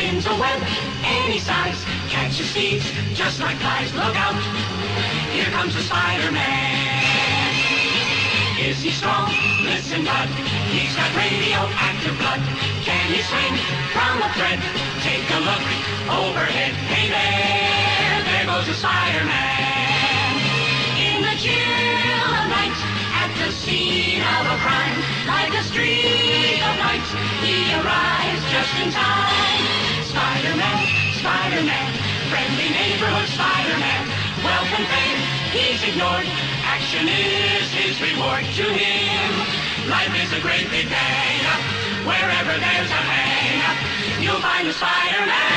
spins a web any size, catches thieves just like flies. Look out, here comes the Spider-Man. Is he strong? Listen, bud, he's got radioactive blood. Can he swing from a thread? Take a look overhead. Hey there goes the Spider-Man. In the chill of night, at the scene of a crime, like a streak of light, he arrives just in time. Spider-Man, Spider-Man, friendly neighborhood Spider-Man. Wealth and fame, he's ignored. Action is his reward. To him, life is a great big day. Wherever there's a hang, you'll find the Spider-Man.